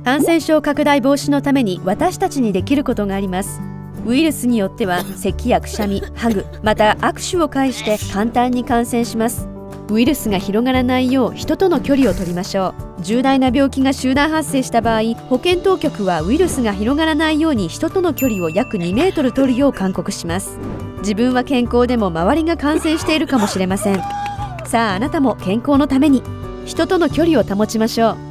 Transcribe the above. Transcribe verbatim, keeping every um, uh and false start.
感染症拡大防止のために私たちにできることがあります。ウイルスによっては咳やくしゃみ、ハグ、また握手を介して簡単に感染します。ウイルスが広がらないよう人との距離を取りましょう。重大な病気が集団発生した場合、保健当局はウイルスが広がらないように人との距離を約にメートル取るよう勧告します。自分は健康でも周りが感染しているかもしれません。さあ、あなたも健康のために人との距離を保ちましょう。